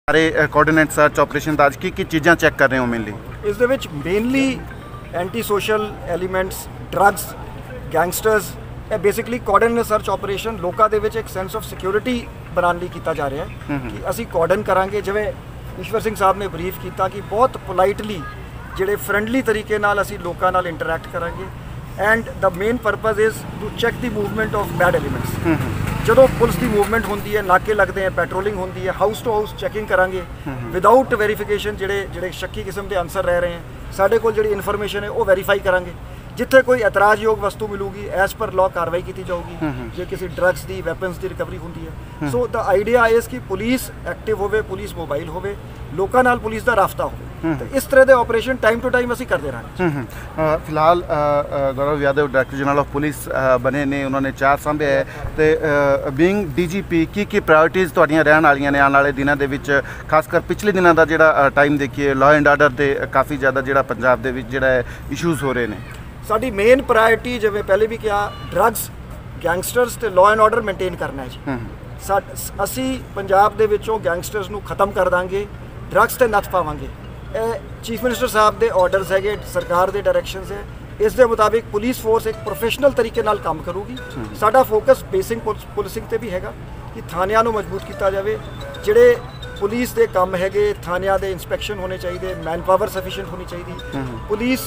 ਸਾਰੇ coordinate search operation ਦਾ ਅੱਜ ਕੀ ਚੀਜ਼ਾਂ ਚੈੱਕ ਕਰ ਰਹੇ ਹੋ ਮੇਨਲੀ? ਇਸ ਦੇ ਵਿੱਚ mainly anti social elements, drugs, gangsters, ਇਹ ਬੇਸਿਕਲੀ ਕੋਆਰਡੀਨੇਟ ਸਰਚ ਆਪਰੇਸ਼ਨ ਲੋਕਾਂ ਦੇ ਵਿੱਚ ਇੱਕ ਸੈਂਸ ਆਫ ਸਿਕਿਉਰਿਟੀ ਬਣਾਉਣ ਲਈ ਕੀਤਾ ਜਾ ਰਿਹਾ ਹੈ ਕਿ ਅਸੀਂ ਕੋਆਰਡਨ ਕਰਾਂਗੇ। ਜਿਵੇਂ ਈਸ਼ਵਰ ਸਿੰਘ ਸਾਹਿਬ ਨੇ ਬਰੀਫ ਕੀਤਾ ਕਿ ਬਹੁਤ ਪੋਲਾਈਟਲੀ ਜਿਹੜੇ ਫਰੈਂਡਲੀ ਤਰੀਕੇ ਨਾਲ ਅਸੀਂ ਲੋਕਾਂ ਨਾਲ ਇੰਟਰੈਕਟ ਕਰਾਂਗੇ and the main purpose is to check the movement of bad elements. ਜਦੋਂ ਪੁਲਿਸ ਦੀ ਮੂਵਮੈਂਟ ਹੁੰਦੀ ਹੈ, ਨਾਕੇ ਲੱਗਦੇ ਹੈ, ਪੈਟਰੋਲਿੰਗ ਹੁੰਦੀ ਹੈ, ਹਾਊਸ ਟੂ ਹਾਊਸ ਚੈਕਿੰਗ ਕਰਾਂਗੇ ਵਿਦਆਊਟ ਵੈਰੀਫਿਕੇਸ਼ਨ। ਜਿਹੜੇ ਸ਼ੱਕੀ ਕਿਸਮ ਦੇ ਆਨਸਰ ਰਹਿ ਰਹੇ ਹੈ, ਸਾਡੇ ਕੋਲ ਜਿਹੜੀ ਇਨਫੋਰਮੇਸ਼ਨ ਹੈ ਉਹ ਵੈਰੀਫਾਈ ਕਰਾਂਗੇ। ਜਿੱਥੇ ਕੋਈ ਇਤਰਾਜ਼ਯੋਗ ਵਸਤੂ ਮਿਲੂਗੀ ਐਜ਼ ਪਰ ਲਾਅ ਕਾਰਵਾਈ ਕੀਤੀ ਜਾਊਗੀ। ਜੇ ਕਿਸੇ ਡਰੱਗਸ ਦੀ, ਵੈਪਨਸ ਦੀ ਰਿਕਵਰੀ ਹੁੰਦੀ ਹੈ। ਸੋ ਦਾ ਆਈਡੀਆ ਇਸ ਕਿ ਪੁਲਿਸ ਐਕਟਿਵ ਹੋਵੇ, ਪੁਲਿਸ ਮੋਬਾਈਲ ਹੋਵੇ, ਲੋਕਾਂ ਨਾਲ ਪੁਲਿਸ ਦਾ ਰਾਬਤਾ ਹੋਵੇ। ਤੇ ਇਸ ਤਰ੍ਹਾਂ ਦੇ ਆਪਰੇਸ਼ਨ ਟਾਈਮ ਟੂ ਟਾਈਮ ਅਸੀਂ ਕਰਦੇ ਰਹਾਂਗੇ। ਫਿਲਹਾਲ Gaurav Yadav director general of police ਬਣੇ ਨੇ, ਉਹਨਾਂ ਨੇ ਚਾਰਜ ਸੰਭਿਆ ਹੈ ਤੇ ਬੀਇੰਗ ਡੀਜੀਪੀ ਕੀ ਪ੍ਰਾਇੋਰਟੀਜ਼ ਤੁਹਾਡੀਆਂ ਰਹਿਣ ਵਾਲੀਆਂ ਨੇ ਆਉਣ ਵਾਲੇ ਦਿਨਾਂ ਦੇ ਵਿੱਚ? ਖਾਸ ਕਰ ਪਿਛਲੇ ਦਿਨਾਂ ਦਾ ਜਿਹੜਾ ਟਾਈਮ ਦੇਖੀਏ, ਲਾਅ ਐਂਡ ਆਰਡਰ ਦੇ ਕਾਫੀ ਜ਼ਿਆਦਾ ਜਿਹੜਾ ਪੰਜਾਬ ਦੇ ਵਿੱਚ ਜਿਹੜਾ ਇਸ਼ੂਜ਼ ਹੋ ਰਹੇ ਨੇ। ਸਾਡੀ ਮੇਨ ਪ੍ਰਾਇੋਰਟੀ, ਜਿਵੇਂ ਪਹਿਲੇ ਵੀ ਕਿਹਾ, ਡਰੱਗਸ, ਗੈਂਗਸਟਰਸ ਤੇ ਲਾਅ ਐਂਡ ਆਰਡਰ ਮੇਨਟੇਨ ਕਰਨਾ ਹੈ ਜੀ। ਅਸੀਂ ਪੰਜਾਬ ਦੇ ਵਿੱਚੋਂ ਗੈਂਗਸਟਰਸ ਨੂੰ ਖਤਮ ਕਰ ਦਾਂਗੇ, ਡਰੱਗਸ ਤੇ ਨੱਥ ਪਾਵਾਂਗੇ। ਇਹ ਚੀਫ ਮਿਨਿਸਟਰ ਸਾਹਿਬ ਦੇ ਆਰਡਰਸ ਹੈਗੇ, ਸਰਕਾਰ ਦੇ ਡਾਇਰੈਕਸ਼ਨਸ ਹੈ। ਇਸ ਦੇ ਮੁਤਾਬਿਕ ਪੁਲਿਸ ਫੋਰਸ ਇੱਕ ਪ੍ਰੋਫੈਸ਼ਨਲ ਤਰੀਕੇ ਨਾਲ ਕੰਮ ਕਰੂਗੀ। ਸਾਡਾ ਫੋਕਸ ਬੇਸਿਕ ਪੁਲਿਸਿੰਗ ਤੇ ਵੀ ਹੈਗਾ ਕਿ ਥਾਣਿਆਂ ਨੂੰ ਮਜ਼ਬੂਤ ਕੀਤਾ ਜਾਵੇ। ਜਿਹੜੇ ਪੁਲਿਸ ਦੇ ਕੰਮ ਹੈਗੇ, ਥਾਣਿਆਂ ਦੇ ਇੰਸਪੈਕਸ਼ਨ ਹੋਣੇ ਚਾਹੀਦੇ, ਮੈਨ ਪਾਵਰ ਸਫੀਸ਼ੀਐਂਟ ਹੋਣੀ ਚਾਹੀਦੀ, ਪੁਲਿਸ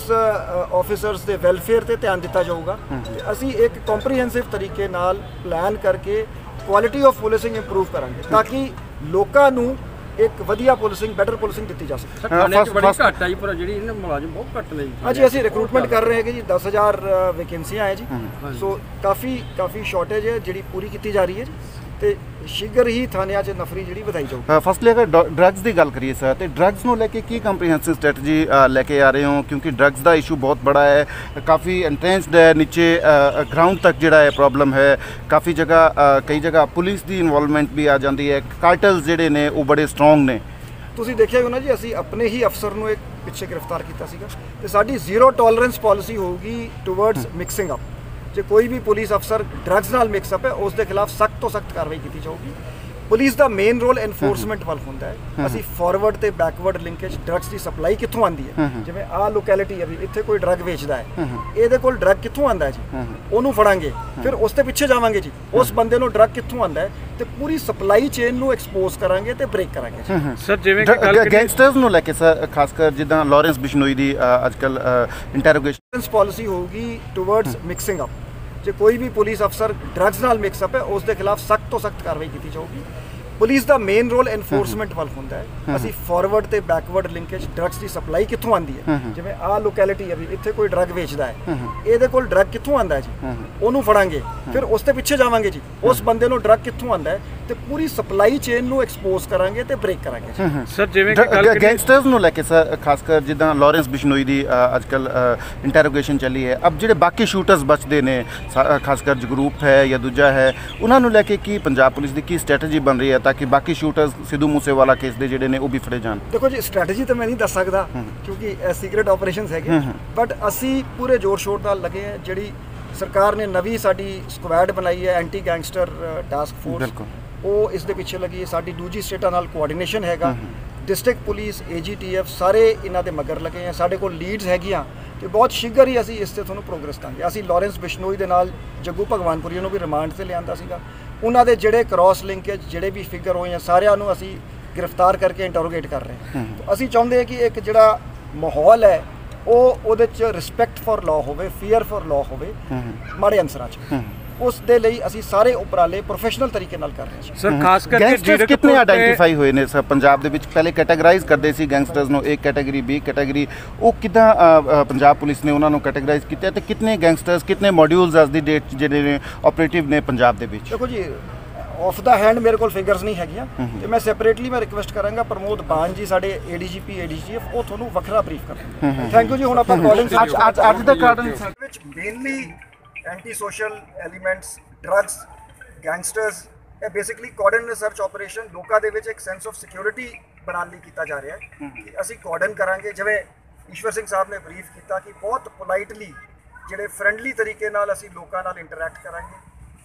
ਆਫੀਸਰਸ ਦੇ ਵੈਲਫੇਅਰ ਤੇ ਧਿਆਨ ਦਿੱਤਾ ਜਾਊਗਾ। ਤੇ ਅਸੀਂ ਇੱਕ ਕੰਪਰੀਹੈਂਸਿਵ ਤਰੀਕੇ ਨਾਲ ਪਲਾਨ ਕਰਕੇ ਕੁਆਲਿਟੀ ਆਫ ਪੁਲਿਸਿੰਗ ਇੰਪਰੂਵ ਕਰਾਂਗੇ ਤਾਂ ਕਿ ਲੋਕਾਂ ਨੂੰ ਇੱਕ ਵਧੀਆ ਪੁਲਿਸਿੰਗ, ਬੈਟਰ ਪੁਲਿਸਿੰਗ ਦਿੱਤੀ ਜਾ ਸਕੇ। ਥਾਣੇ 'ਚ ਬੜੀ ਘੱਟ ਆਈ, ਪਰ ਜਿਹੜੀ ਇਹਨਾਂ ਮੁਲਾਜ਼ਮ ਬਹੁਤ ਘੱਟ ਨੇ ਜੀ। ਹਾਂਜੀ, ਅਸੀਂ ਰਿਕਰੂਟਮੈਂਟ ਕਰ ਰਹੇ ਹੈਗੇ ਜੀ। 10,000 ਵੈਕੈਂਸੀਆਂ ਹੈ ਜੀ। ਸੋ ਕਾਫੀ ਸ਼ਾਰਟੇਜ ਹੈ ਜਿਹੜੀ ਪੂਰੀ ਕੀਤੀ ਜਾ ਰਹੀ ਹੈ ਜੀ। ਤੇ ਸ਼ੀਘਰ ਹੀ ਥਾਣਿਆਂ 'ਚ ਨਫਰੀ ਜਿਹੜੀ ਵਧਾਈ ਜਾਊਗੀ। ਫਸਟਲੀ ਅਗਰ ਡਰੱਗਸ ਦੀ ਗੱਲ ਕਰੀਏ ਸਰ, ਤੇ ਡਰੱਗਸ ਨੂੰ ਲੈ ਕੇ ਕੀ ਕੰਪਰੀਹੈਂਸਿਵ ਸਟ੍ਰੈਟਜੀ ਲੈ ਕੇ ਆ ਰਹੇ ਹੋ? ਕਿਉਂਕਿ ਡਰੱਗਸ ਦਾ ਇਸ਼ੂ ਬਹੁਤ ਬੜਾ ਹੈ, ਕਾਫੀ ਇੰਟੈਂਸਡ ਹੈ, ਨੀਚੇ ਗਰਾਊਂਡ ਤੱਕ ਜਿਹੜਾ ਹੈ ਪ੍ਰੋਬਲਮ ਹੈ। ਕਾਫੀ ਜਗ੍ਹਾ, ਕਈ ਜਗ੍ਹਾ ਪੁਲਿਸ ਦੀ ਇਨਵੋਲਵਮੈਂਟ ਵੀ ਆ ਜਾਂਦੀ ਹੈ। ਕਾਰਟਲਸ ਜਿਹੜੇ ਨੇ ਉਹ ਬੜੇ ਸਟਰੋਂਗ ਨੇ। ਤੁਸੀਂ ਦੇਖਿਆ ਹੋ ਨਾ ਜੀ, ਅਸੀਂ ਆਪਣੇ ਹੀ ਅਫਸਰ ਨੂੰ ਇੱਕ ਪਿੱਛੇ ਗ੍ਰਿਫਤਾਰ ਕੀਤਾ ਸੀਗਾ। ਤੇ ਸਾਡੀ ਜ਼ੀਰੋ ਟੋਲਰੈਂਸ ਪਾਲਿਸੀ ਹੋਊਗੀ ਟੂਵਰਡਸ ਮਿਕਸਿੰਗ ਅਪ। ਜੇ ਕੋਈ ਵੀ ਪੁਲਿਸ ਅਫਸਰ ਡਰੱਗਸ ਨਾਲ ਮਿਕਸ ਅਪ ਹੈ, ਉਸ ਦੇ ਖਿਲਾਫ ਸਖਤ ਤੋਂ ਸਖਤ ਕਾਰਵਾਈ ਕੀਤੀ ਜਾਊਗੀ। ਪੁਲਿਸ ਦਾ ਮੇਨ ਰੋਲ ਐਨਫੋਰਸਮੈਂਟ ਵੱਲ ਹੁੰਦਾ ਹੈ। ਅਸੀਂ ਫਾਰਵਰਡ ਤੇ ਬੈਕਵਰਡ ਲਿੰਕੇਜ, ਡਰੱਗਸ ਦੀ ਸਪਲਾਈ ਕਿੱਥੋਂ ਆਉਂਦੀ ਹੈ, ਜਿਵੇਂ ਆਹ ਲੋਕੈਲਿਟੀ ਹੈ ਵੀ ਇੱਥੇ ਕੋਈ ਡਰੱਗ ਵੇਚਦਾ ਹੈ, ਇਹਦੇ ਕੋਲ ਡਰੱਗ ਕਿੱਥੋਂ ਆਉਂਦਾ ਹੈ ਜੀ, ਉਹਨੂੰ ਫੜਾਂਗੇ। ਫਿਰ ਉਸ ਦੇ ਪਿੱਛੇ ਜਾਵਾਂਗੇ ਜੀ, ਉਸ ਬੰਦੇ ਨੂੰ ਡਰੱਗ ਕਿੱਥੋਂ ਆਉਂਦਾ ਹੈ, ਤੇ ਪੂਰੀ ਸਪਲਾਈ ਚੇਨ ਨੂੰ ਐਕਸਪੋਜ਼ ਕਰਾਂਗੇ ਤੇ ਬ੍ਰੇਕ ਕਰਾਂਗੇ। ਸਰ, ਜਿਵੇਂ ਕਿ ਗੈਂਗਸਟਰਸ ਨੂੰ ਲੈ ਕੇ ਸਰ, ਖਾਸ ਕਰ ਜਿੱਦਾਂ ਲਾਰੈਂਸ ਬਿਸ਼ਨੋਈ ਦੀ ਅੱਜਕੱਲ ਇੰਟਰੋਗੇਸ਼ਨ ਪਾਲਿਸੀ ਹੋਊਗੀ ਟੂਵਰਡਸ ਮਿਕਸਿੰਗ ਅਪ। ਜੇ ਕੋਈ ਵੀ ਪੁਲਿਸ ਅਫਸਰ ਡਰੱਗਸ ਨਾਲ ਮਿਕਸ ਅਪ ਹੈ, ਉਸ ਦੇ ਖਿਲਾਫ ਸਖਤ ਤੋਂ ਸਖਤ ਕਾਰਵਾਈ ਕੀਤੀ ਜਾਊਗੀ। ਪੁਲਿਸ ਦਾ ਮੇਨ ਰੋਲ ਐਨਫੋਰਸਮੈਂਟ ਵੱਲ ਹੁੰਦਾ ਹੈ। ਅਸੀਂ ਫਾਰਵਰਡ ਤੇ ਬੈਕਵਰਡ ਲਿੰਕੇਜ, ਡਰੱਗਸ ਦੀ ਸਪਲਾਈ ਕਿੱਥੋਂ ਆਉਂਦੀ ਹੈ, ਜਿਵੇਂ ਆਹ ਲੋਕੈਲਿਟੀ ਹੈ ਵੀ ਇੱਥੇ ਕੋਈ ਡਰੱਗ ਵੇਚਦਾ ਹੈ, ਇਹਦੇ ਕੋਲ ਡਰੱਗ ਕਿੱਥੋਂ ਆਉਂਦਾ ਹੈ ਜੀ, ਉਹਨੂੰ ਫੜਾਂਗੇ। ਫਿਰ ਉਸ ਦੇ ਪਿੱਛੇ ਜਾਵਾਂਗੇ ਜੀ, ਉਸ ਬੰਦੇ ਨੂੰ ਡਰੱਗ ਕਿੱਥੋਂ ਆਉਂਦਾ ਹੈ, ਤੇ ਪੂਰੀ ਸਪਲਾਈ ਚੇਨ ਨੂੰ ਐਕਸਪੋਜ਼ ਕਰਾਂਗੇ ਤੇ ਬ੍ਰੇਕ ਕਰਾਂਗੇ। ਸਰ, ਜਿਵੇਂ ਕਿ ਗੈਂਗਸਟਰਸ ਨੂੰ ਲੈ ਕੇ ਸਰ, ਖਾਸ ਕਰ ਜਿੱਦਾਂ ਲਾਰੈਂਸ ਬਿਸ਼ਨੋਈ ਦੀ ਅੱਜਕੱਲ ਇੰਟਰੋਗੇਸ਼ਨ ਚੱਲੀ ਹੈ, ਅਬ ਜਿਹੜੇ ਬਾਕੀ ਸ਼ੂਟਰਸ ਬਚਦੇ ਨੇ, ਖਾਸ ਕਰ ਜਗਰੂਪ ਹੈ ਜਾਂ ਦੂਜਾ ਹੈ, ਉਹਨਾਂ ਨੂੰ ਲੈ ਕੇ ਕੀ ਪੰਜਾਬ ਪੁਲਿਸ ਦੀ ਕੀ ਸਟ੍ਰੈਟਜੀ ਬਣ ਰਹੀ ਹੈ ਤਾਂ ਕਿ ਬਾਕੀ ਸ਼ੂਟਰਸ ਸਿੱਧੂ ਮੂਸੇਵਾਲਾ ਕੇਸ ਦੇ ਜਿਹੜੇ ਨੇ ਉਹ ਵੀ ਫੜੇ ਜਾਣ? ਦੇਖੋ ਜੀ, ਸਟ੍ਰੈਟਜੀ ਤਾਂ ਮੈਂ ਨਹੀਂ ਦੱਸ ਸਕਦਾ ਕਿਉਂਕਿ ਇਹ ਸੀਕ੍ਰੇਟ ਆਪਰੇਸ਼ਨਸ ਹੈਗੇ, ਬਟ ਅਸੀਂ ਪੂਰੇ ਜ਼ੋਰ ਸ਼ੋਰ ਨਾਲ ਲੱਗੇ ਹਾਂ। ਜਿਹੜੀ ਸਰਕਾਰ ਨੇ ਨਵੀਂ ਸਾਡੀ ਸਕੁਐਡ ਬਣਾਈ ਹੈ, ਐਂਟੀ ਗੈਂਗਸਟਰ ਟਾਸਕ ਫੋਰਸ, ਉਹ ਇਸ ਦੇ ਪਿੱਛੇ ਲੱਗੀ ਹੈ। ਸਾਡੀ ਦੂਜੀ ਸਟੇਟਾਂ ਨਾਲ ਕੋਆਰਡੀਨੇਸ਼ਨ ਹੈਗਾ। ਡਿਸਟ੍ਰਿਕਟ ਪੁਲਿਸ, AGTF ਸਾਰੇ ਇਹਨਾਂ ਦੇ ਮਗਰ ਲੱਗੇ ਆ। ਸਾਡੇ ਕੋਲ ਲੀਡਸ ਹੈਗੀਆਂ ਤੇ ਬਹੁਤ ਸ਼ੀਘਰ ਹੀ ਅਸੀਂ ਇਸ ਤੇ ਤੁਹਾਨੂੰ ਪ੍ਰੋਗਰੈਸ ਕਰਾਂਗੇ। ਅਸੀਂ ਲਾਰੈਂਸ ਬਿਸ਼ਨੋਈ ਦੇ ਨਾਲ ਜੱਗੂ ਭਗਵਾਨਪੁਰੀ ਨੂੰ ਵੀ ਰਿਮਾਂਡ ਤੇ ਲਿਆਂਦਾ ਸੀਗਾ। ਉਹਨਾਂ ਦੇ ਜਿਹੜੇ ਕ੍ਰਾਸ ਲਿੰਕੇਜ, ਜਿਹੜੇ ਵੀ ਫਿਗਰ ਹੋਏ ਆ, ਸਾਰਿਆਂ ਨੂੰ ਅਸੀਂ ਗ੍ਰਿਫਤਾਰ ਕਰਕੇ ਇੰਟਰੋਗੇਟ ਕਰ ਰਹੇ ਹਾਂ। ਅਸੀਂ ਚਾਹੁੰਦੇ ਹਾਂ ਕਿ ਇੱਕ ਜਿਹੜਾ ਮਾਹੌਲ ਹੈ ਉਹਦੇ 'ਚ ਰਿਸਪੈਕਟ ਫॉर ਲਾਅ ਹੋਵੇ, ਫੀਅਰ ਫॉर ਲਾਅ ਹੋਵੇ ਮਾੜੇ ਅਨਸਰਾਂ 'ਚ। ਉਸ ਦੇ ਲਈ ਅਸੀਂ ਸਾਰੇ ਉਪਰਾਲੇ ਪ੍ਰੋਫੈਸ਼ਨਲ ਤਰੀਕੇ ਨਾਲ ਕਰ ਰਹੇ ਹਾਂ। ਸਰ, ਖਾਸ ਕਰਕੇ ਗੈਂਗਸਟਰਸ ਕਿੰਨੇ ਆਈਡੈਂਟੀਫਾਈ ਹੋਏ ਨੇ ਸਰ ਪੰਜਾਬ ਦੇ ਵਿੱਚ? ਪਹਿਲੇ ਕੈਟਾਗਰਾਈਜ਼ ਕਰਦੇ ਸੀ ਗੈਂਗਸਟਰਸ ਨੂੰ, ਇੱਕ ਕੈਟਾਗਰੀ, B ਕੈਟਾਗਰੀ, ਉਹ ਕਿੱਦਾਂ ਪੰਜਾਬ ਪੁਲਿਸ ਨੇ ਉਹਨਾਂ ਨੂੰ ਕੈਟਾਗਰਾਈਜ਼ ਕੀਤਾ ਤੇ ਕਿੰਨੇ ਗੈਂਗਸਟਰਸ, ਕਿੰਨੇ ਮੋਡਿਊਲਸ ਅੱਜ ਦੀ ਡੇਟ ਜਿਹੜੇ ਨੇ ਆਪਰੇਟਿਵ ਨੇ ਪੰਜਾਬ ਦੇ ਵਿੱਚ? ਦੇਖੋ ਜੀ, ਆਫ ਦਾ ਹੈਂਡ ਮੇਰੇ ਕੋਲ ਫਿਗਰਸ ਨਹੀਂ ਹੈਗੀਆਂ ਤੇ ਮੈਂ ਸੈਪਰੇਟਲੀ ਮੈਂ ਰਿਕੁਐਸਟ ਕਰਾਂਗਾ ਪ੍ਰਮੋਦ ਬਾਨ ਜੀ, ਸਾਡੇ ADGP ADGF, ਉਹ ਤੁਹਾਨੂੰ ਵੱਖਰਾ ਬਰੀਫ ਕਰਨਗੇ। ਥੈਂਕ ਯੂ ਜੀ। ਹੁਣ ਆਪਾਂ ਕਾਲਿੰਗ ਅੱਜ ਦਾ ਕਾਰਨ ਵਿੱਚ mainly anti social elements, drugs, gangsters, ਇਹ ਬੇਸਿਕਲੀ ਕੋਆਰਡੀਨੇਟ ਸਰਚ ਆਪਰੇਸ਼ਨ ਲੋਕਾਂ ਦੇ ਵਿੱਚ ਇੱਕ ਸੈਂਸ ਆਫ ਸਿਕਿਉਰਿਟੀ ਬਣਾਉਣ ਲਈ ਕੀਤਾ ਜਾ ਰਿਹਾ ਹੈ ਕਿ ਅਸੀਂ ਕੋਆਰਡਨ ਕਰਾਂਗੇ। ਜਿਵੇਂ ਈਸ਼ਵਰ ਸਿੰਘ ਸਾਹਿਬ ਨੇ ਬਰੀਫ ਕੀਤਾ ਕਿ ਬਹੁਤ ਪੋਲਾਈਟਲੀ, ਜਿਹੜੇ ਫਰੈਂਡਲੀ ਤਰੀਕੇ ਨਾਲ ਅਸੀਂ ਲੋਕਾਂ ਨਾਲ ਇੰਟਰੈਕਟ ਕਰਾਂਗੇ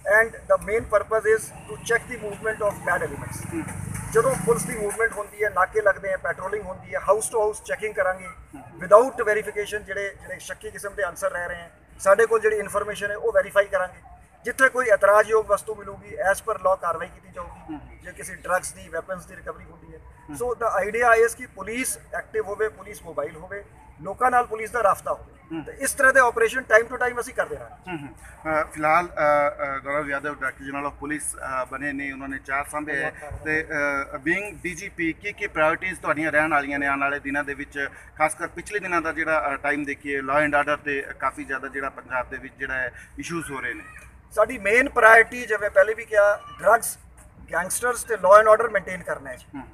and the main purpose is to check the movement of bad elements. ਜਦੋਂ ਪੁਲਿਸ ਦੀ ਮੂਵਮੈਂਟ ਹੁੰਦੀ ਹੈ, ਨਾਕੇ ਲੱਗਦੇ ਆ, ਪੈਟਰੋਲਿੰਗ ਹੁੰਦੀ ਹੈ, ਹਾਊਸ ਟੂ ਹਾਊਸ ਚੈਕਿੰਗ ਕਰਾਂਗੇ ਵਿਦਆਊਟ ਵੈਰੀਫਿਕੇਸ਼ਨ। ਜਿਹੜੇ ਸ਼ੱਕੀ ਕਿਸਮ ਦੇ ਆਨਸਰ ਰਹਿ ਰਹੇ ਹੈ, ਸਾਡੇ ਕੋਲ ਜਿਹੜੀ ਇਨਫੋਰਮੇਸ਼ਨ ਹੈ ਉਹ ਵੈਰੀਫਾਈ ਕਰਾਂਗੇ। ਜਿੱਥੇ ਕੋਈ ਇਤਰਾਜ਼ਯੋਗ ਵਸਤੂ ਮਿਲੂਗੀ ਐਜ਼ ਪਰ ਲਾਅ ਕਾਰਵਾਈ ਕੀਤੀ ਜਾਊਗੀ। ਜੇ ਕਿਸੇ ਡਰੱਗਸ ਦੀ, ਵੈਪਨਸ ਦੀ ਰਿਕਵਰੀ ਹੁੰਦੀ ਹੈ। ਸੋ ਦਾ ਆਈਡੀਆ ਇਸ ਕਿ ਪੁਲਿਸ ਐਕਟਿਵ ਹੋਵੇ, ਪੁਲਿਸ ਮੋਬਾਈਲ ਹੋਵੇ, ਲੋਕਾਂ ਨਾਲ ਪੁਲਿਸ ਦਾ ਰਾਬਤਾ ਹੋਵੇ। ਤੇ ਇਸ ਤਰ੍ਹਾਂ ਦੇ ਆਪਰੇਸ਼ਨ ਟਾਈਮ ਟੂ ਟਾਈਮ ਅਸੀਂ ਕਰਦੇ ਰਹਾਂਗੇ। ਫਿਲਹਾਲ Gaurav Yadav director general of police ਬਣੇ ਨੇ, ਉਹਨਾਂ ਨੇ ਚਾਰਜ ਸਾਂਭੇ ਹੈ ਤੇ ਬੀਇੰਗ ਡੀਜੀਪੀ ਕੀ ਪ੍ਰਾਇੋਰਟੀਜ਼ ਤੁਹਾਡੀਆਂ ਰਹਿਣ ਵਾਲੀਆਂ ਨੇ ਆਉਣ ਵਾਲੇ ਦਿਨਾਂ ਦੇ ਵਿੱਚ, ਖਾਸ ਕਰ ਪਿਛਲੇ ਦਿਨਾਂ ਦਾ ਜਿਹੜਾ ਟਾਈਮ ਦੇਖੀਏ ਲਾਅ ਐਂਡ ਆਰਡਰ ਤੇ ਕਾਫੀ ਜ਼ਿਆਦਾ ਜਿਹੜਾ ਪੰਜਾਬ ਦੇ ਵਿੱਚ ਜਿਹੜਾ ਹੈ ਇਸ਼ੂਜ਼ ਹੋ ਰਹੇ ਨੇ? ਸਾਡੀ ਮੇਨ ਪ੍ਰਾਇੋਰਟੀ, ਜਿਵੇਂ ਪਹਿਲੇ ਵੀ ਕਿਹਾ, ਡਰੱਗਸ, ਗੈਂਗਸਟਰਸ ਤੇ ਲਾਅ ਐਂਡ ਆਰਡਰ ਮੇਨਟੇਨ ਕਰਨਾ ਹੈ ਜੀ।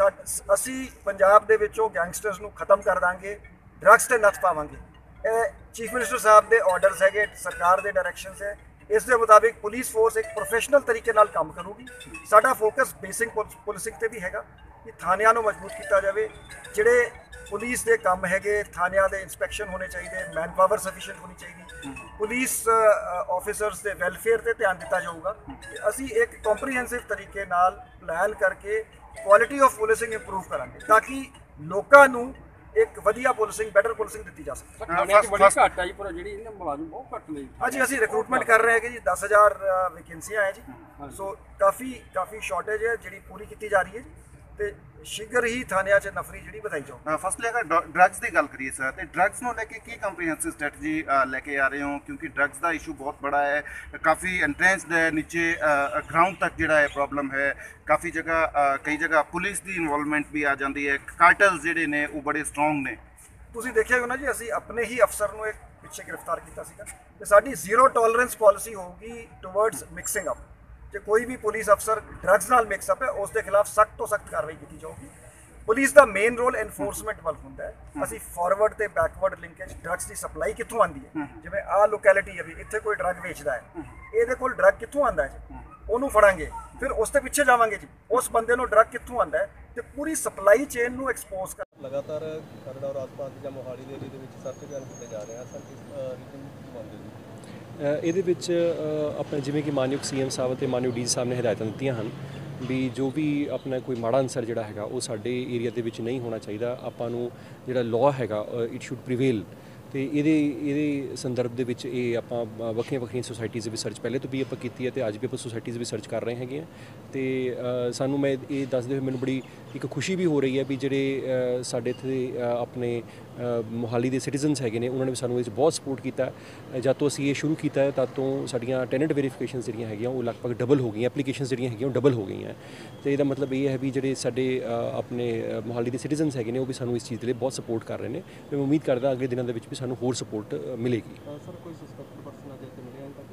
ਅਸੀਂ ਪੰਜਾਬ ਦੇ ਵਿੱਚੋਂ ਗੈਂਗਸਟਰਸ ਨੂੰ ਖਤਮ ਕਰ ਦਾਂਗੇ, ਡਰੱਗਸ ਤੇ ਨੱਥ ਪਾਵਾਂਗੇ। ਇਹ ਚੀਫ ਮਿਨਿਸਟਰ ਸਾਹਿਬ ਦੇ ਆਰਡਰਸ ਹੈਗੇ, ਸਰਕਾਰ ਦੇ ਡਾਇਰੈਕਸ਼ਨਸ ਹੈ। ਇਸ ਦੇ ਮੁਤਾਬਿਕ ਪੁਲਿਸ ਫੋਰਸ ਇੱਕ ਪ੍ਰੋਫੈਸ਼ਨਲ ਤਰੀਕੇ ਨਾਲ ਕੰਮ ਕਰੂਗੀ। ਸਾਡਾ ਫੋਕਸ ਬੇਸਿਕ ਪੁਲਿਸਿੰਗ ਤੇ ਵੀ ਹੈਗਾ ਕਿ ਥਾਣਿਆਂ ਨੂੰ ਮਜ਼ਬੂਤ ਕੀਤਾ ਜਾਵੇ। ਜਿਹੜੇ ਪੁਲਿਸ ਦੇ ਕੰਮ ਹੈਗੇ, ਥਾਣਿਆਂ ਦੇ ਇਨਸਪੈਕਸ਼ਨ ਹੋਣੇ ਚਾਹੀਦੇ, ਮੈਨ ਪਾਵਰ ਸਫੀਸ਼ੀਐਂਟ ਹੋਣੀ ਚਾਹੀਦੀ, ਪੁਲਿਸ ਆਫੀਸਰਸ ਦੇ ਵੈਲਫੇਅਰ ਤੇ ਧਿਆਨ ਦਿੱਤਾ ਜਾਊਗਾ। ਅਸੀਂ ਇੱਕ ਕੰਪਰੀਹੈਂਸਿਵ ਤਰੀਕੇ ਨਾਲ ਪਲਾਨ ਕਰਕੇ ਕੁਆਲਿਟੀ ਆਫ ਪੁਲਿਸਿੰਗ ਇੰਪਰੂਵ ਕਰਾਂਗੇ ਤਾਂ ਕਿ ਲੋਕਾਂ ਨੂੰ ਇੱਕ ਵਧੀਆ ਪੁਲਿਸਿੰਗ, ਬੈਟਰ ਪੁਲਿਸਿੰਗ ਦਿੱਤੀ ਜਾ ਸਕੇ। ਥਾਣਿਆਂ 'ਚ ਬੜੀ ਘੱਟ ਆਈ ਪਰ ਜਿਹੜੀ ਇਹਨਾਂ ਮੁਲਾਜ਼ਮ ਬਹੁਤ ਘੱਟ ਨੇ। ਹਾਂਜੀ, ਅਸੀਂ ਰਿਕਰੂਟਮੈਂਟ ਕਰ ਰਹੇ ਹਾਂ ਜੀ, 10,000 ਵੈਕੈਂਸੀਆਂ ਹੈ ਜੀ। ਸੋ ਕਾਫੀ ਸ਼ਾਰਟੇਜ ਹੈ ਜਿਹੜੀ ਪੂਰੀ ਕੀਤੀ ਜਾ ਰਹੀ ਹੈ ਜੀ, ਤੇ ਸ਼ੀਘਰ ਹੀ ਥਾਣਿਆਂ 'ਚ ਨਫਰੀ ਜਿਹੜੀ ਵਧਾਈ ਜਾਊ। ਫਸਟਲੀ ਅਗਰ ਡਰੱਗਸ ਦੀ ਗੱਲ ਕਰੀਏ ਸਰ, ਤੇ ਡਰੱਗਸ ਨੂੰ ਲੈ ਕੇ ਕੀ ਕੰਪਰੀਹੈਂਸਿਵ ਸਟ੍ਰੈਟਜੀ ਲੈ ਕੇ ਆ ਰਹੇ ਹੋ? ਕਿਉਂਕਿ ਡਰੱਗਸ ਦਾ ਇਸ਼ੂ ਬਹੁਤ ਬੜਾ ਹੈ, ਕਾਫੀ ਐਂਟਰੈਂਸਡ ਹੈ, ਨੀਚੇ ਗਰਾਊਂਡ ਤੱਕ ਜਿਹੜਾ ਹੈ ਪ੍ਰੋਬਲਮ ਹੈ। ਕਾਫੀ ਜਗ੍ਹਾ, ਕਈ ਜਗ੍ਹਾ ਪੁਲਿਸ ਦੀ ਇਨਵੋਲਵਮੈਂਟ ਵੀ ਆ ਜਾਂਦੀ ਹੈ, ਕਾਰਟਲਸ ਜਿਹੜੇ ਨੇ ਉਹ ਬੜੇ ਸਟਰੋਂਗ ਨੇ। ਤੁਸੀਂ ਦੇਖਿਆ ਹੋਣਾ ਜੀ, ਅਸੀਂ ਆਪਣੇ ਹੀ ਅਫਸਰ ਨੂੰ ਇੱਕ ਪਿੱਛੇ ਗ੍ਰਿਫਤਾਰ ਕੀਤਾ ਸੀਗਾ। ਤੇ ਸਾਡੀ ਜ਼ੀਰੋ ਟੋਲਰੈਂਸ ਪਾਲਿਸੀ ਹੋਊਗੀ ਟੁਵਰਡਸ ਮਿਕਸਿੰਗ ਅਪ। ਜੇ ਕੋਈ ਵੀ ਪੁਲਿਸ ਅਫਸਰ ਡਰੱਗਸ ਨਾਲ ਮਿਕਸ ਅਪ ਹੈ, ਉਸ ਦੇ ਖਿਲਾਫ ਸਖਤ ਤੋਂ ਸਖਤ ਕਾਰਵਾਈ ਕੀਤੀ ਜਾਊਗੀ। ਪੁਲਿਸ ਦਾ ਮੇਨ ਰੋਲ ਐਨਫੋਰਸਮੈਂਟ ਵੱਲ ਹੁੰਦਾ ਹੈ। ਅਸੀਂ ਫਾਰਵਰਡ ਤੇ ਬੈਕਵਰਡ ਲਿੰਕੇਜ, ਡਰੱਗਸ ਦੀ ਸਪਲਾਈ ਕਿੱਥੋਂ ਆਉਂਦੀ ਹੈ, ਜਿਵੇਂ ਆਹ ਲੋਕੈਲਿਟੀ ਹੈ ਵੀ ਇੱਥੇ ਕੋਈ ਡਰੱਗ ਵੇਚਦਾ ਹੈ, ਇਹਦੇ ਕੋਲ ਡਰੱਗ ਕਿੱਥੋਂ ਆਉਂਦਾ ਹੈ ਜੀ, ਉਹਨੂੰ ਫੜਾਂਗੇ। ਫਿਰ ਉਸ ਦੇ ਪਿੱਛੇ ਜਾਵਾਂਗੇ ਜੀ, ਉਸ ਬੰਦੇ ਨੂੰ ਡਰੱਗ ਕਿੱਥੋਂ ਆਉਂਦਾ ਹੈ, ਤੇ ਪੂਰੀ ਸਪਲਾਈ ਚੇਨ ਨੂੰ ਐਕਸਪੋਜ਼ ਕਰ। ਲਗਾਤਾਰ ਖਰੜ ਔਰ ਆਸ-ਪਾਸ ਜਾਂ ਮੋਹਾਲੀ ਦੇ ਏਰੀਏ ਦੇ ਵਿੱਚ ਸਰਚ ਅਭਿਆਨ ਕੀਤੇ ਜਾ ਰਹੇ ਆ ਸਰ, ਕਿਸ ਰੀਜਨ ਕੀ ਮੰਨਦੇ ਜੀ? ਇਹਦੇ ਵਿੱਚ ਆਪਣੇ ਜਿਵੇਂ ਕਿ ਮਾਨਯੋਗ ਸੀਐਮ ਸਾਹਿਬ ਅਤੇ ਮਾਨਯੋਗ ਡੀ ਸਾਹਿਬ ਨੇ ਹਦਾਇਤਾਂ ਦਿੱਤੀਆਂ ਹਨ ਵੀ ਜੋ ਵੀ ਆਪਣਾ ਕੋਈ ਮਾੜਾ ਅਨਸਰ ਜਿਹੜਾ ਹੈਗਾ ਉਹ ਸਾਡੇ ਏਰੀਆ ਦੇ ਵਿੱਚ ਨਹੀਂ ਹੋਣਾ ਚਾਹੀਦਾ। ਆਪਾਂ ਨੂੰ ਜਿਹੜਾ ਲਾਅ ਹੈਗਾ ਇਟ ਸ਼ੁੱਡ ਪ੍ਰੀਵੇਲ। ਤੇ ਇਹਦੇ ਸੰਦਰਭ ਦੇ ਵਿੱਚ ਇਹ ਆਪਾਂ ਵੱਖਰੀਆਂ ਸੁਸਾਇਟੀਜ਼ ਦੇ ਵਿੱਚ ਸਰਚ ਪਹਿਲੇ ਤੋਂ ਵੀ ਆਪਾਂ ਕੀਤੀ ਹੈ ਤੇ ਅੱਜ ਵੀ ਆਪਾਂ ਸੁਸਾਇਟੀਜ਼ ਵਿੱਚ ਸਰਚ ਕਰ ਰਹੇ ਹੈਗੇ ਆ। ਤੇ ਸਾਨੂੰ ਮੈਂ ਇਹ ਦੱਸਦੇ ਹੋਏ ਮੈਨੂੰ ਬੜੀ ਇੱਕ ਖੁਸ਼ੀ ਵੀ ਹੋ ਰਹੀ ਹੈ ਵੀ ਜਿਹੜੇ ਸਾਡੇ ਇੱਥੇ ਆਪਣੇ ਮੋਹਾਲੀ ਦੇ ਸਿਟੀਜ਼ਨਸ ਹੈਗੇ ਨੇ ਉਹਨਾਂ ਨੇ ਸਾਨੂੰ ਇਸ ਬਹੁਤ ਸਪੋਰਟ ਕੀਤਾ। ਜਦ ਤੋਂ ਅਸੀਂ ਇਹ ਸ਼ੁਰੂ ਕੀਤਾ ਹੈ ਤਦ ਤੋਂ ਸਾਡੀਆਂ ਟੈਨੈਂਟ ਵੈਰੀਫਿਕੇਸ਼ਨ ਜਿਹੜੀਆਂ ਹੈਗੀਆਂ ਉਹ ਲਗਭਗ ਡਬਲ ਹੋ ਗਈਆਂ, ਐਪਲੀਕੇਸ਼ਨਸ ਜਿਹੜੀਆਂ ਹੈਗੀਆਂ ਉਹ ਡਬਲ ਹੋ ਗਈਆਂ। ਤੇ ਇਹਦਾ ਮਤਲਬ ਇਹ ਹੈ ਵੀ ਜਿਹੜੇ ਸਾਡੇ ਆਪਣੇ ਮੋਹਾਲੀ ਦੇ ਸਿਟੀਜ਼ਨਸ ਹੈਗੇ ਨੇ ਉਹ ਵੀ ਸਾਨੂੰ ਇਸ ਚੀਜ਼ ਦੇ ਲਈ ਬਹੁਤ ਸਪੋਰਟ ਕਰ ਰਹੇ ਨੇ। ਮੈਂ ਉਮੀਦ ਕਰਦਾ ਅਗਲੇ ਦਿਨਾਂ ਦੇ ਵਿੱਚ ਵੀ ਸਾਨੂੰ ਹੋਰ ਸਪੋਰਟ ਮਿਲੇਗੀ। ਸਰ ਕੋਈ ਸਸਪੈਕਟਡ ਪਰਸਨ ਅਜੇ ਤੇ ਮਿਲਿਆ ਤੱਕ?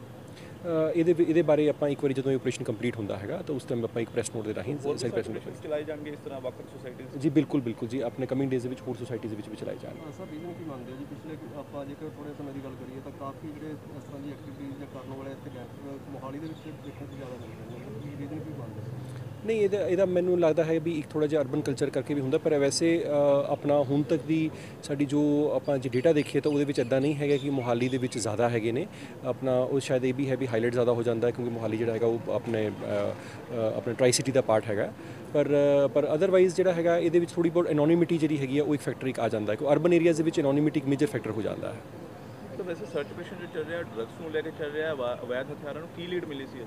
ਇਹਦੇ ਬਾਰੇ ਆਪਾਂ ਇੱਕ ਵਾਰੀ ਜਦੋਂ ਇਹ ਆਪਰੇਸ਼ਨ ਕੰਪਲੀਟ ਹੁੰਦਾ ਹੈਗਾ ਤਾਂ ਉਸ ਟਾਈਮ ਆਪਾਂ ਇੱਕ ਪ੍ਰੈਸ ਨੋਟ ਦੇ ਰਾਹੀਂ ਚਲਾਏ ਜਾਣਗੇ ਇਸ ਤਰ੍ਹਾਂ ਵੱਖ ਸੁਸਾਇਟੀਜ਼? ਜੀ ਬਿਲਕੁਲ ਜੀ, ਆਪਣੇ ਕਮਿੰਗ ਡੇਜ਼ ਦੇ ਵਿੱਚ ਹੋਰ ਸੁਸਾਇਟੀਜ਼ ਦੇ ਵਿੱਚ ਵੀ ਚਲਾਏ ਜਾਣਗੇ। ਸਰ ਰੀਜ਼ਨ ਕੀ ਮੰਨਦੇ ਹੋ ਜੀ? ਪਿਛਲੇ ਆਪਾਂ ਜੇਕਰ ਥੋੜੇ ਸਮੇਂ ਦੀ ਗੱਲ ਕਰੀਏ ਤਾਂ ਕਾਫੀ ਜਿਹੜੇ ਇਸ ਤਰ੍ਹਾਂ ਦੀ ਐਕਟੀਵਿਟੀਜ਼ ਜਾਂ ਕਰਨ ਵਾਲੇ ਇੱਥੇ ਗੈਂਗਸਟਰ ਮੋਹਾਲੀ ਦੇ ਵਿੱਚ ਦੇਖਣ ਤੋਂ ਜ਼ਿਆਦਾ ਮਿਲ ਰਹੇ ਨੇ। ਕੀ ਰੀਜ਼ਨ ਕੀ ਮੰਨਦੇ ਹੋ? ਨਹੀਂ, ਇਹਦਾ ਮੈਨੂੰ ਲੱਗਦਾ ਹੈ ਵੀ ਇੱਕ ਥੋੜ੍ਹਾ ਜਿਹਾ ਅਰਬਨ ਕਲਚਰ ਕਰਕੇ ਵੀ ਹੁੰਦਾ, ਪਰ ਵੈਸੇ ਆਪਣਾ ਹੁਣ ਤੱਕ ਦੀ ਸਾਡੀ ਜੋ ਆਪਾਂ ਜੇ ਡੇਟਾ ਦੇਖੀਏ ਤਾਂ ਉਹਦੇ ਵਿੱਚ ਇੱਦਾਂ ਨਹੀਂ ਹੈਗਾ ਕਿ ਮੋਹਾਲੀ ਦੇ ਵਿੱਚ ਜ਼ਿਆਦਾ ਹੈਗੇ ਨੇ। ਆਪਣਾ ਉਹ ਸ਼ਾਇਦ ਇਹ ਵੀ ਹੈ ਵੀ ਹਾਈਲਾਈਟ ਜ਼ਿਆਦਾ ਹੋ ਜਾਂਦਾ ਹੈ ਕਿਉਂਕਿ ਮੋਹਾਲੀ ਜਿਹੜਾ ਹੈਗਾ ਉਹ ਆਪਣੇ ਟਰਾਈ ਸਿਟੀ ਦਾ ਪਾਰਟ ਹੈਗਾ। ਪਰ ਅਦਰਵਾਈਜ਼ ਜਿਹੜਾ ਹੈਗਾ ਇਹਦੇ ਵਿੱਚ ਥੋੜ੍ਹੀ ਬਹੁਤ ਐਨੋਨਿਮਿਟੀ ਜਿਹੜੀ ਹੈਗੀ ਆ ਉਹ ਇੱਕ ਫੈਕਟਰ ਇੱਕ ਆ ਜਾਂਦਾ ਹੈ। ਕਿਉਂਕਿ ਅਰਬਨ ਏਰੀਆਜ਼ ਦੇ ਵਿੱਚ ਐਨੋਨਿਮਿਟੀ ਇੱਕ ਮੇਜਰ ਫੈਕਟਰ ਹੋ ਜਾਂਦਾ ਹੈ। ਤਾਂ ਵੈਸੇ ਸਰਚ ਆਪਰੇਸ਼ਨ ਜੋ ਚੱਲ ਰਿਹਾ ਡਰੱਗਸ ਨੂੰ ਲੈ ਕੇ ਚੱਲ ਰਿਹਾ, ਅਵੈਧ ਹਥਿਆਰਾਂ ਨੂੰ ਕੀ ਲੀਡ ਮਿਲੀ ਸੀ?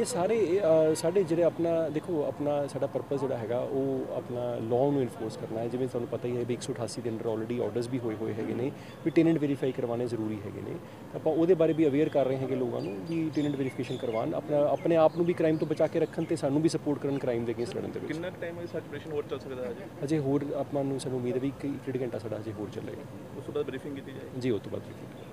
ਸਾਡੇ ਜਿਹੜੇ ਆਪਣਾ ਦੇਖੋ ਆਪਣਾ ਸਾਡਾ ਪਰਪਸ ਜਿਹੜਾ ਹੈਗਾ ਉਹ ਆਪਣਾ ਲਾਅ ਨੂੰ ਇਨਫੋਰਸ ਕਰਨਾ ਹੈ। ਜਿਵੇਂ ਤੁਹਾਨੂੰ ਪਤਾ ਹੀ ਹੈ ਵੀ 188 ਦੇ ਅੰਡਰ ਆਲਰੇਡੀ ਆਰਡਰਸ ਵੀ ਹੋਏ ਹੈਗੇ ਨੇ ਵੀ ਟੈਨੈਂਟ ਵੈਰੀਫਾਈ ਕਰਵਾਉਣੇ ਜ਼ਰੂਰੀ ਹੈਗੇ ਨੇ। ਆਪਾਂ ਉਹਦੇ ਬਾਰੇ ਵੀ ਅਵੇਅਰ ਕਰ ਰਹੇ ਹੈਗੇ ਲੋਕਾਂ ਨੂੰ ਵੀ ਟੈਨੈਂਟ ਵੈਰੀਫਿਕੇਸ਼ਨ ਕਰਵਾਉਣ, ਆਪਣੇ ਆਪ ਨੂੰ ਵੀ ਕ੍ਰਾਈਮ ਤੋਂ ਬਚਾ ਕੇ ਰੱਖਣ ਤੇ ਸਾਨੂੰ ਵੀ ਸਪੋਰਟ ਕਰਨ ਕ੍ਰਾਈਮ ਦੇ ਅਗੇਂਸਟ ਲੜਨ ਦੇ ਵਿੱਚ। ਕਿੰਨਾ ਟਾਈਮ ਸਰਚ ਆਪਰੇਸ਼ਨ ਹੋਰ ਚੱਲ ਸਕਦਾ ਹੈ ਅਜੇ ਹੋਰ ਆਪਾਂ ਨੂੰ ਸਾਨੂੰ ਉਮੀਦ ਹੈ ਵੀ 1.5 ਘੰਟਾ ਸਾਡਾ ਅਜੇ ਹੋਰ ਚੱਲੇਗਾ। ਉਸ ਤੋਂ ਬਾਅਦ ਬਰੀਫਿੰਗ ਕੀਤੀ ਜਾਏਗੀ? ਜੀ ਉਸ ਤੋਂ ਬਾਅਦ ਬਰੀਫਿੰਗ।